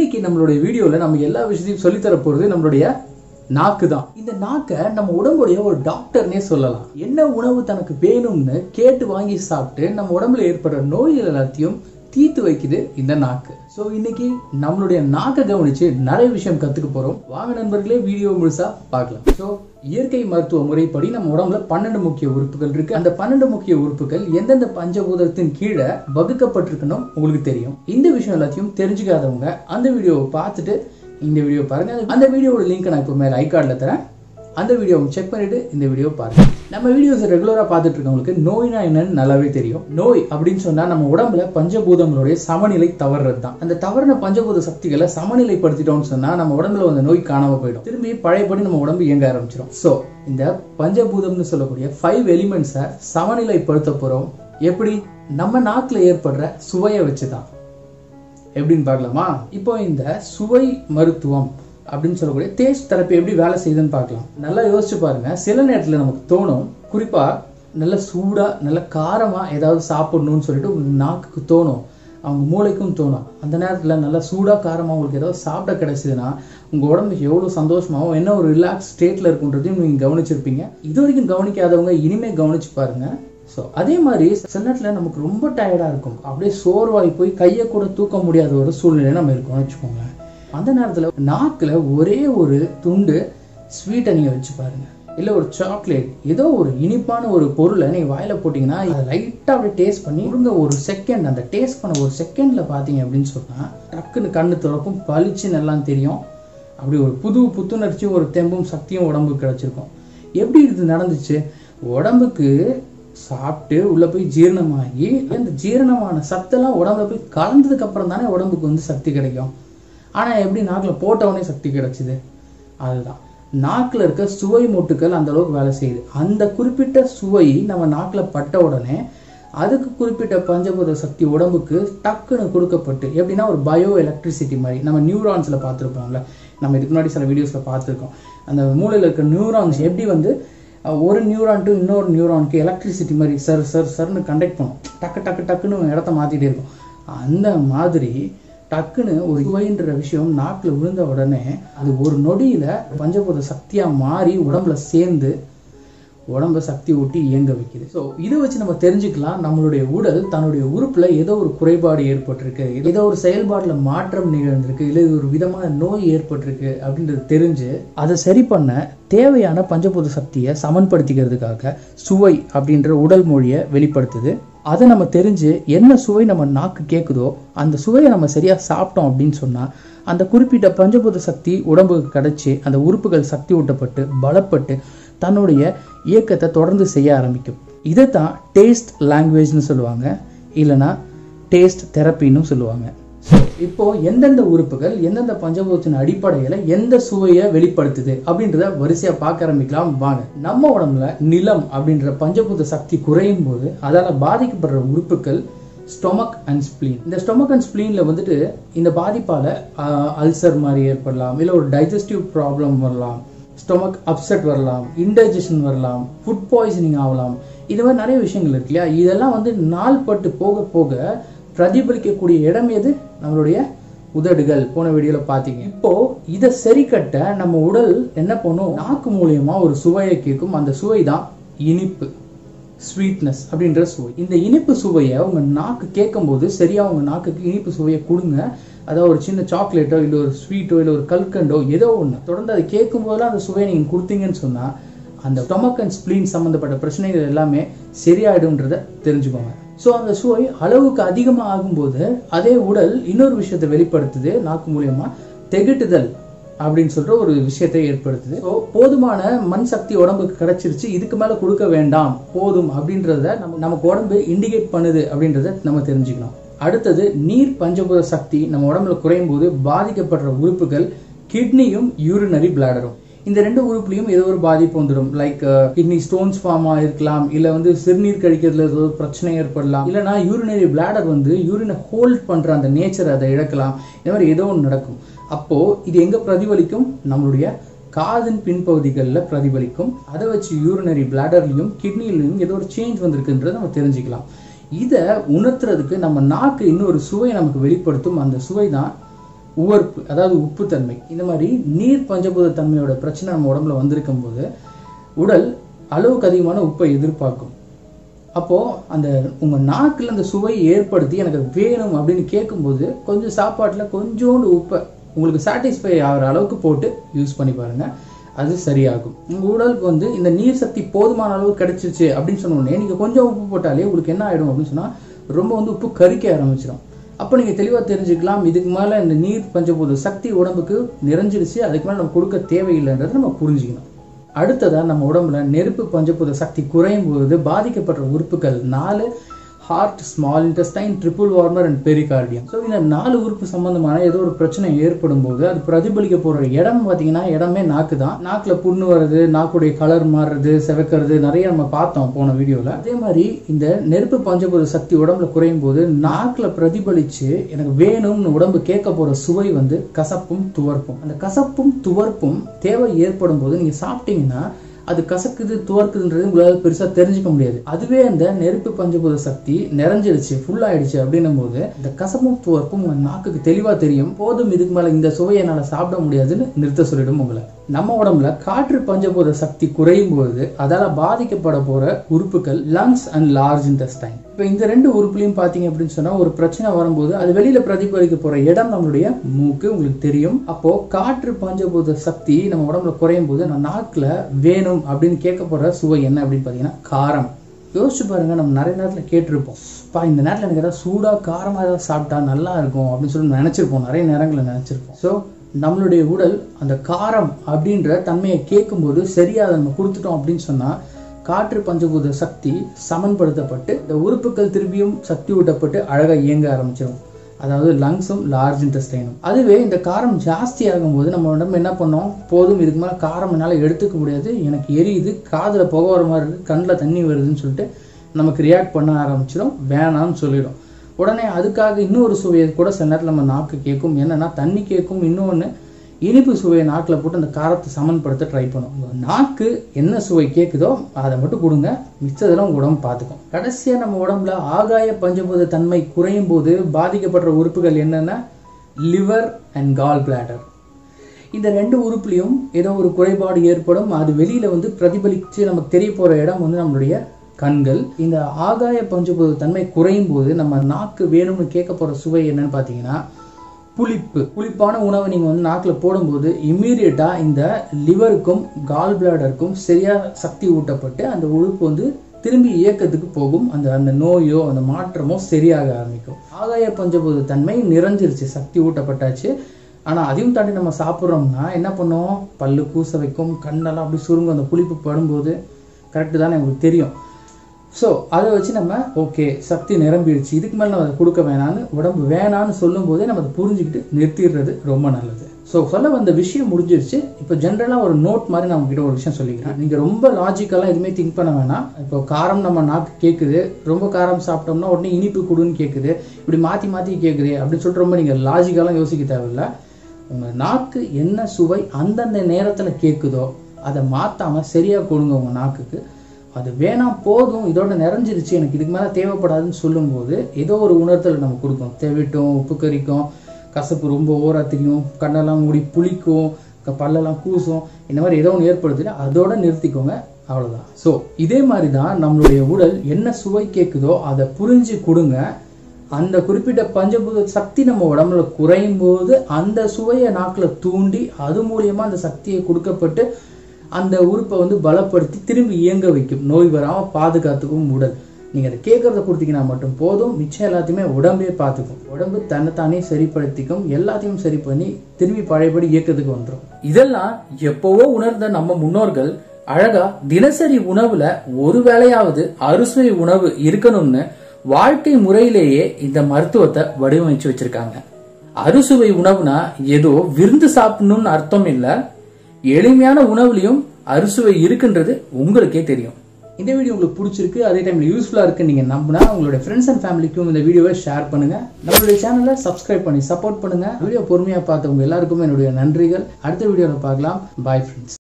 இன்னைக்கு நம்மளுடைய வீடியோல நம்ம எல்லா விஷயத்தையும் சொல்லி தர போறது நம்மளுடைய நாக்கு தான். இந்த நாக்கை நம்ம உடம்புடைய ஒரு டாக்டர்னே சொல்லலாம். என்ன உணவு தனக்கு வேணும்னு கேட்டு வாங்கி சாப்பிட்டு நம்ம உடம்புல ஏற்படுற நோய்கள் எல்லாத்தையும் தீர்த்து வைக்குது இந்த நாக்கு. ஸோ இன்னைக்கு நம்மளுடைய நாக்கை கவனிச்சு நிறைய விஷயம் கத்துக்க போறோம். வாங்க நண்பர்களே, வீடியோ முழுசா பார்க்கலாம். ஸோ இயற்கை மருத்துவ முறைப்படி நம்ம உடம்புல 12 முக்கிய உறுப்புகள் இருக்கு. அந்த 12 முக்கிய உறுப்புகள் எந்தெந்த பஞ்சபூதத்தின் கீழே வகுக்கப்பட்டிருக்கணும் உங்களுக்கு தெரியும். இந்த விஷயம் எல்லாத்தையும் தெரிஞ்சுக்காதவங்க அந்த வீடியோவை பார்த்துட்டு இந்த வீடியோ பாருங்க. அந்த வீடியோட லிங்க் நான் இப்போ மேல ஐகார்ட்ல தரேன். அந்த வீடியோவை செக் பண்ணிட்டு இந்த வீடியோ பாருங்க. நம்ம வீடியோஸ் ரெகுலரா பார்த்துட்டு இருக்கவங்களுக்கு நோய்னா என்னன்னு நல்லாவே தெரியும். நோய் அப்படின்னு சொன்னா நம்ம உடம்புல பஞ்சபூதங்களுடைய சமநிலை தவறுறது தான். அந்த தவறின பஞ்சபூத சக்திகளை சமநிலைப்படுத்திட்டோம்னு சொன்னா நம்ம உடம்புல வந்த நோய் காணாம போயிடும். திரும்பி பழையபடி நம்ம உடம்பு இயங்க ஆரம்பிச்சிடும். ஸோ இந்த பஞ்சபூதம்னு சொல்லக்கூடிய 5 எலிமெண்ட்ஸை சமநிலைப்படுத்த போறோம். எப்படி? நம்ம நாக்குல ஏற்படுற சுவையை வச்சுதான். எப்படின்னு பார்க்கலாமா? இப்போ இந்த சுவை மருத்துவம் அப்படின்னு சொல்லக்கூடிய டேஸ்ட் தெரப்பி எப்படி வேலை செய்யுதுன்னு பார்க்கலாம். நல்லா யோசிச்சு பாருங்க. சில நேரத்தில் நமக்கு தோணும், குறிப்பா நல்ல சூடா நல்ல காரமா ஏதாவது சாப்பிடணும்னு சொல்லிட்டு உங்களுக்கு நாக்குக்கு தோணும், அவங்க மூளைக்கும் தோணும். அந்த நேரத்தில் நல்லா சூடா காரமா உங்களுக்கு ஏதாவது சாப்பிட கிடைச்சதுன்னா உங்க உடம்புக்கு எவ்வளவு சந்தோஷமாகவும் என்ன ஒரு ரிலாக்ஸ் ஸ்டேட்ல இருக்குன்றதையும் நீங்க கவனிச்சிருப்பீங்க. இது வரைக்கும் கவனிக்காதவங்க இனிமே கவனிச்சு பாருங்க. ஸோ அதே மாதிரி சில நேரத்தில் நமக்கு ரொம்ப டயர்டாக இருக்கும், அப்படியே சோர்வாகி போய் கையை கூட தூக்க முடியாத ஒரு சூழ்நிலை நம்ம இருக்கோம்னு வச்சுக்கோங்க. அந்த நேரத்தில் நாக்கில் ஒரே ஒரு துண்டு ஸ்வீட்டை நீங்கள் வச்சு பாருங்க, இல்லை ஒரு சாக்லேட், ஏதோ ஒரு இனிப்பான ஒரு பொருளை நீங்கள் வாயில போட்டிங்கன்னா அதை லைட்டாக அப்படியே டேஸ்ட் பண்ணி கொடுங்க. ஒரு செகண்ட் அந்த டேஸ்ட் பண்ண ஒரு செகண்டில் பார்த்தீங்க அப்படின்னு சொன்னால் டக்குன்னு கண்ணு திறக்கும், பளிச்சுன்னு எல்லாம் தெரியும். அப்படி ஒரு புத்துணர்ச்சியும் ஒரு தெம்பும் சக்தியும் உடம்புக்கு கிடைச்சிருக்கும். எப்படி இது நடந்துச்சு? உடம்புக்கு சாப்பிட்டு உள்ள போய் ஜீரணமாகி அந்த ஜீரணமான சத்தெல்லாம் உடம்புல போய் கலந்ததுக்கு அப்புறம் தானே உடம்புக்கு வந்து சக்தி கிடைக்கும். ஆனா எப்படி நாக்கில் போட்டவனே சக்தி கிடைச்சிது? அதுதான் நாக்கில் இருக்க சுவை மூட்டுகள் அந்த அளவுக்கு வேலை செய்யுது. அந்த குறிப்பிட்ட சுவை நம்ம நாக்கில் பட்ட உடனே அதுக்கு குறிப்பிட்ட பஞ்சபூத சக்தி உடம்புக்கு டக்குன்னு கொடுக்கப்பட்டு, எப்படின்னா ஒரு பயோ எலக்ட்ரிசிட்டி மாதிரி நம்ம நியூரான்ஸ்ல பார்த்துருப்போம்ல, நம்ம இதுக்கு முன்னாடி சில வீடியோஸ்ல பார்த்துருக்கோம். அந்த மூளையில் இருக்க நியூரான்ஸ் எப்படி வந்து ஒரு நியூரான் டு இன்னொரு நியூரானுக்கு எலக்ட்ரிசிட்டி மாதிரி சர்னு கண்டக்ட் பண்ணும், டக்குன்னு இடத்த மாற்றிட்டே இருக்கும். அந்த மாதிரி டக்குன்னு ஒரு சுவைன்ற விஷயம் நாக்கில் விழுந்த உடனே அது ஒரு நொடியில் பஞ்சபூத சக்தியாக மாறி உடம்புல சேர்ந்து உடம்பை சக்தி ஊட்டி இயங்க வைக்குது. ஸோ இதை வச்சு நம்ம தெரிஞ்சுக்கலாம் நம்மளுடைய உடல் தன்னுடைய உறுப்பில் ஏதோ ஒரு குறைபாடு ஏற்பட்டிருக்கு, ஏதோ ஒரு செயல்பாட்டில் மாற்றம் நிகழ்ந்திருக்கு, இல்லை ஒரு விதமான நோய் ஏற்பட்டிருக்கு அப்படின்றது தெரிஞ்சு அதை சரி பண்ண தேவையான பஞ்சபூத சக்தியை சமன்படுத்திக்கிறதுக்காக சுவை அப்படின்ற உடல் மொழியை வெளிப்படுத்துது. அதை நம்ம தெரிஞ்சு என்ன சுவை நம்ம நாக்கு கேட்குதோ அந்த சுவையை நம்ம சரியாக சாப்பிட்டோம் அப்படின்னு சொன்னால் அந்த குறிப்பிட்ட பஞ்சபூத சக்தி உடம்புக்கு கிடைச்சி அந்த உறுப்புகள் சக்தி ஊட்டப்பட்டு பலப்பட்டு தன்னுடைய இயக்கத்தை தொடர்ந்து செய்ய ஆரம்பிக்கும். இதைத்தான் டேஸ்ட் லாங்குவேஜ்னு சொல்லுவாங்க, இல்லைனா டேஸ்ட் தெரப்பின்னு சொல்லுவாங்க. இப்போ எந்தெந்த உறுப்புகள் எந்தெந்த பஞ்சபூதத்தின் அடிப்படையில் எந்த சுவையை வெளிப்படுத்துது அப்படின்றத வரிசையா பார்க்க ஆரம்பிக்கலாம். வாங்க. நம்ம உடம்புல நிலம் அப்படின்ற பஞ்சபூத சக்தி குறையும் போது அதால பாதிக்கப்படுற உறுப்புகள் ஸ்டொமக் அண்ட் ஸ்பிளீன். இந்த ஸ்டொமக் அண்ட் ஸ்பிளீன்ல வந்துட்டு இந்த பாதிப்பால அல்சர் மாதிரி ஏற்படலாம், இல்லை ஒரு டைஜஸ்டிவ் ப்ராப்ளம் வரலாம், ஸ்டொமக் அப்செட் வரலாம், இன்டைஜஷன் வரலாம், ஃபுட் பாய்சனிங் ஆகலாம். இது மாதிரி நிறைய விஷயங்கள் இருக்கு இல்லையா? இதெல்லாம் வந்து நாள் பட்டு போக போக பிரதிபலிக்கக்கூடிய இடம் எது? நம்மளுடைய உதடுகள். போன வீடியோல பாத்தீங்க. இப்போ இதை சரி கட்ட நம்ம உடல் என்ன பண்ணும்? நாக்கு மூலியமா ஒரு சுவையை கேட்கும். அந்த சுவை தான் இனிப்பு, ஸ்வீட்னஸ் அப்படின்ற சுவை. இந்த இனிப்பு சுவையை உங்க நாக்கு கேட்கும் போது சரியா உங்க நாக்குக்கு இனிப்பு சுவையை கொடுங்க. அதாவது ஒரு சின்ன சாக்லேட்டோ இல்லை ஒரு ஸ்வீட்டோ இல்லை ஒரு கல்கண்டோ ஏதோ ஒன்று தொடர்ந்து அதை கேட்கும் போதெல்லாம் அந்த சுவையை நீங்கள் கொடுத்தீங்கன்னு சொன்னால் அந்த ஸ்டொமக் அண்ட் ஸ்பிளீன் சம்மந்தப்பட்ட பிரச்சனைகள் எல்லாமே சரியாயிடும்ன்றத தெரிஞ்சுக்கோங்க. ஸோ அந்த சுவை அளவுக்கு அதிகமாக ஆகும்போது அதே உடல் இன்னொரு விஷயத்தை வெளிப்படுத்துது, நாக்கு மூலியமா தெகட்டுதல் அப்படின்னு சொல்ற ஒரு விஷயத்தை ஏற்படுத்துது. ஸோ போதுமான மண் சக்தி உடம்புக்கு கிடைச்சிருச்சு, இதுக்கு மேலே கொடுக்க வேண்டாம், போதும் அப்படின்றத நமக்கு உடம்பு இண்டிகேட் பண்ணுது அப்படின்றத நம்ம தெரிஞ்சுக்கணும். அடுத்தது நீர் பஞ்சபூத சக்தி நம்ம உடம்புல குறையும் போது பாதிக்கப்படுற உறுப்புகள் கிட்னியும் யூரினரி பிளாடரும். இந்த ரெண்டு உறுப்புலையும் ஏதோ ஒரு பாதிப்பு வந்துடும். லைக் கிட்னி ஸ்டோன்ஸ் ஃபார்ம் ஆகிருக்கலாம், இல்லை வந்து சிறுநீர் கழிக்கிறதுல ஏதோ ஒரு பிரச்சனை ஏற்படலாம், இல்லைனா யூரினரி பிளாடர் வந்து யூரினை ஹோல்ட் பண்ற அந்த நேச்சர் அதை இழக்கலாம். இந்த மாதிரி ஏதோ ஒன்று நடக்கும். அப்போ இது எங்க பிரதிபலிக்கும்? நம்மளுடைய காதின் பின்பகுதிகளில் பிரதிபலிக்கும். அதை வச்சு யூரினரி பிளாடர்லையும் கிட்னிலையும் ஏதோ ஒரு சேஞ்ச் வந்திருக்குன்றதை நம்ம தெரிஞ்சுக்கலாம். இதை உணர்த்துறதுக்கு நம்ம நாக்கு இன்னொரு சுவை நமக்கு வெளிப்படுத்தும். அந்த சுவை தான் உவர்ப்பு, அதாவது உப்புத்தன்மை, இந்த மாதிரி நீர் பஞ்சபூத தன்மையோட பிரச்சனை நம்ம உடம்புல வந்திருக்கும் போது உடல் அளவுக்கு அதிகமான உப்பை எதிர்பார்க்கும். அப்போ அந்த உங்க நாக்குல அந்த சுவையை ஏற்படுத்தி எனக்கு வேணும் அப்படின்னு கேட்கும்போது கொஞ்சம் சாப்பாட்டுல கொஞ்சோண்டு உப்பை உங்களுக்கு சாட்டிஸ்ஃபை ஆகிற அளவுக்கு போட்டு யூஸ் பண்ணி பாருங்க, அது சரியாகும். உங்க உடலுக்கு இந்த நீர் சக்தி போதுமான அளவு கிடைச்சிருச்சு அப்படின்னு சொன்ன உடனே நீங்க கொஞ்சம் உப்பு போட்டாலே உங்களுக்கு என்ன ஆயிடும் அப்படின்னு சொன்னா ரொம்ப உப்பு கரிக்க ஆரம்பிச்சிடும். அப்போ நீங்க தெளிவா தெரிஞ்சுக்கலாம், இதுக்கு மேல இந்த நீர் பஞ்சபூத சக்தி உடம்புக்கு நிறைஞ்சிருச்சு, அதுக்கு மேல நம்ம கொடுக்க தேவையில்லைன்றதை நம்ம புரிஞ்சுக்கணும். அடுத்ததா நம்ம உடம்புல நெருப்பு பஞ்சபூத சக்தி குறையும் போது பாதிக்கப்பட்ட உறுப்புகள் 4: heart, small intestine, triple warmer and pericardium. So இந்த 4 உறுப்பு சம்பந்தமான ஏதோ ஒரு பிரச்சனை ஏற்படும் போது அது பிரதிபலிக்க போற இடம் பார்த்தீங்கன்னா இடமே நாக்கு தான். நாக்குல புண்ணு வருது, நாக்குடைய கலர் மாறுறது, செவக்கிறது, நிறைய நம்ம பார்த்தோம் போன வீடியோல. அதே மாதிரி இந்த நெருப்பு பஞ்சபூத சக்தி உடம்புல குறையும் போது நாக்குல பிரதிபலிச்சு எனக்கு வேணும்னு உடம்பு கேட்க போற சுவை கசப்பும் துவர்ப்பும். அந்த கசப்பும் துவர்ப்பும் தேவை ஏற்படும் போது நீங்க சாப்பிட்டீங்கன்னா அது கசக்குது துவர்க்குதுன்றது உங்களால் பெருசா தெரிஞ்சுக்க முடியாது. அதுவே அந்த நெருப்பு பஞ்சபூத சக்தி நிறைஞ்சிருச்சு, ஃபுல் ஆயிடுச்சு அப்படின்னும் போது இந்த கசப்பும் துவர்ப்பும் உங்க நாக்குக்கு தெளிவா தெரியும், போதும் இதுக்கு மேல இந்த சுவையை என்னால சாப்பிட முடியாதுன்னு நிறுத்த சொல்லிடும் உங்களை. நம்ம உடம்புல காற்று பஞ்சபூத சக்தி குறையும் போது அதால பாதிக்கப்பட போற உறுப்புகள் லங்ஸ் அண்ட் லார்ஜ் இன்டெஸ்டைன். இப்ப இந்த 2 உறுப்புலையும் பாத்தீங்க அப்படின்னு சொன்னா ஒரு பிரச்சனை வரும்போது அது வெளியில பிரதிபலிக்க போற இடம் நம்மளுடைய மூக்கு, உங்களுக்கு தெரியும். அப்போ காற்று பஞ்சபூத சக்தி நம்ம உடம்புல குறையும் போது நம்ம நாக்குல வேணும் அப்படின்னு கேட்க போற சுவை என்ன அப்படின்னு பாத்தீங்கன்னா காரம். யோசிச்சு பாருங்க, நம்ம நிறைய நேரத்துல கேட்டிருப்போம், இந்த நேரத்துல எனக்கு ஏதாவது சூடா காரமா ஏதாவது சாப்பிட்டா நல்லா இருக்கும் அப்படின்னு சொல்லி நினைச்சிருப்போம், நிறைய நேரங்களில் நினைச்சிருப்போம். ஸோ நம்மளுடைய உடல் அந்த காரம் அப்படின்ற தன்மையை கேட்கும்போது சரியா அதை நம்ம கொடுத்துட்டோம் அப்படின்னு சொன்னா காற்று பஞ்சபூத சக்தி சமன்படுத்தப்பட்டு இந்த உறுப்புகள் திரும்பியும் சக்தி ஊட்டப்பட்டு அழகா இயங்க ஆரம்பிச்சிடும், அதாவது லங்ஸும் லார்ஜ் இன்டெஸ்டைனும். அதுவே இந்த காரம் ஜாஸ்தி ஆகும்போது நம்ம உடம்பு என்ன பண்ணோம், போதும் இதுக்கு மேலே காரம் என்னால் எடுத்துக்க முடியாது, எனக்கு எரியுது, காதில் புகை வர மாதிரி இருக்குது, கண்ணில் தண்ணி வருதுன்னு சொல்லிட்டு நமக்கு ரியாக்ட் பண்ண ஆரம்பிச்சிடும், வேணாம்னு சொல்லிடும். உடனே அதுக்காக இன்னொரு சுவையை கூட சில நேரத்தில் நம்ம நாக்கு கேட்கும், என்னன்னா தண்ணி கேட்கும், இன்னொன்று இனிப்பு சுவையை நாக்கில் போட்டு அந்த காரத்தை சமன்படுத்த ட்ரை பண்ணும். நாக்கு என்ன சுவை கேட்குதோ அதை மட்டும் கொடுங்க, மிச்சதெல்லாம் உடம்பு பார்த்துக்கும். கடைசியாக நம்ம உடம்புல ஆகாய பஞ்சபூத தன்மை குறையும் போது பாதிக்கப்படுற உறுப்புகள் என்னென்னா லிவர் அண்ட் கால் பிளாடர். இந்த 2 உறுப்புலையும் ஏதோ ஒரு குறைபாடு ஏற்படும், அது வெளியில பிரதிபலித்து நமக்கு தெரிய போற இடம் நம்மளுடைய கண்கள். இந்த ஆகாய பஞ்சபூத தன்மை குறையும் போது நம்ம நாக்கு வேணும்னு கேட்க போற சுவை என்னன்னு பார்த்தீங்கன்னா புளிப்பான உணவை நீங்க நாக்கில் போடும்போது இம்மீடியட்டா இந்த லிவருக்கும் கால் பிளாடருக்கும் சரியா சக்தி ஊட்டப்பட்டு அந்த உறுப்பு திரும்பி இயக்கத்துக்கு போகும், அந்த நோயோ அந்த மாற்றமோ சரியாக ஆரம்பிக்கும். ஆகாய பஞ்சபூத தன்மை நிறைஞ்சிருச்சு, சக்தி ஊட்டப்பட்டாச்சு. ஆனா அதையும் தாண்டி நம்ம சாப்பிட்றோம்னா என்ன பண்ணுவோம், பல்லு கூச வைக்கும், கண்ணெல்லாம் அப்படி சுருங்கும், அந்த புளிப்பு படும்போது. கரெக்டு தானே, உங்களுக்கு தெரியும். ஸோ அதை வச்சு நம்ம ஓகே சக்தி நிரம்பிடுச்சு, இதுக்கு மேலே நம்ம அதை கொடுக்க வேணான்னு உடம்பு வேணான்னு சொல்லும் போதே நம்ம அதை புரிஞ்சுக்கிட்டு நிறுத்திடுறது ரொம்ப நல்லது. ஸோ சொல்ல வந்த விஷயம் முடிஞ்சிருச்சு. இப்போ ஜென்ரலாக ஒரு நோட் மாதிரி நான் உங்ககிட்ட ஒரு விஷயம் சொல்லிக்கிறேன். நீங்கள் ரொம்ப லாஜிக்கலாக எதுவுமே திங்க் பண்ண வேணாம். இப்போ காரம் நம்ம நாக்கு கேட்குது, ரொம்ப காரம் சாப்பிட்டோம்னா உடனே இனிப்பு கொடுன்னு கேட்குது, இப்படி மாற்றி மாற்றி கேட்குது அப்படின்னு சொல்லிட்டு ரொம்ப நீங்கள் லாஜிக்கலாக யோசிக்க தேவையில்லை. உங்கள் நாக்கு என்ன சுவை அந்தந்த நேரத்தில் கேட்குதோ அதை மாற்றாமல் சரியாக கொடுங்க உங்கள் நாக்குக்கு. அது வேணாம், போதும், இதோட நிறைஞ்சிருச்சு, எனக்கு இதுக்கு மேலே தேவைப்படாதுன்னு சொல்லும்போது ஏதோ ஒரு உணர்த்தல் நம்ம கொடுக்கும். தேவிட்டும், உப்பு கறிக்கும், கசப்பு ரொம்ப ஓரா தெரியும், கண்ணெல்லாம் மூடி புளிக்கும், பல்லெல்லாம் கூசும், இந்த மாதிரி ஏதோ ஒன்று ஏற்படுத்துட்டு அதோட நிறுத்திக்கோங்க, அவ்வளோதான். ஸோ இதே மாதிரி தான் நம்மளுடைய உடல் என்ன சுவை கேட்குதோ அதை புரிஞ்சு கொடுங்க. அந்த குறிப்பிட்ட பஞ்சபூத சக்தி நம்ம உடம்புல குறையும் போது அந்த சுவையை நாக்கில் தூண்டி அது மூலியமா அந்த சக்தியை கொடுக்கப்பட்டு அந்த உறுப்பை பலப்படுத்தி திரும்பி இயங்க வைக்கும், நோய் வராமல் பாதுகாத்துக்கும் உடல். நீங்கள் அதை கேட்கறத கொடுத்தீங்கன்னா மட்டும் போதும், மிச்சம் எல்லாத்தையுமே உடம்பே பார்த்துக்கும். உடம்பு தன்னைத்தானே சரிப்படுத்திக்கும், எல்லாத்தையும் சரி பண்ணி திரும்பி பழையபடி இயக்கத்துக்கு வந்துடும். இதெல்லாம் எப்பவோ உணர்ந்த நம்ம முன்னோர்கள் அழகா தினசரி உணவுல ஒரு வேளையாவது அறுசுவை உணவு இருக்கணும்னு வாழ்க்கை முறையிலேயே இந்த மருத்துவத்தை வடிவமைச்சு வச்சிருக்காங்க. அறுசுவை உணவுனா ஏதோ விருந்து சாப்பிடணும்னு அர்த்தம் இல்லை, எளிமையான உணவுலையும் அறுசுவை இருக்குன்றது உங்களுக்கே தெரியும். இந்த வீடியோ உங்களுக்கு பிடிச்சிருக்கு, அதே டைம்ல யூஸ்ஃபுல்லா இருக்கு நீங்க நம்பினா உங்களுடைய ஃப்ரெண்ட்ஸ் அண்ட் ஃபேமிலிக்கும் இந்த வீடியோவை ஷேர் பண்ணுங்க. நம்மளுடைய சேனலை சப்ஸ்கிரைப் பண்ணி சப்போர்ட் பண்ணுங்க. வீடியோ பொறுமையா பார்த்தவங்க எல்லாருக்கும் என்னுடைய நன்றிகள். அடுத்த வீடியோல பார்க்கலாம். Bye friends.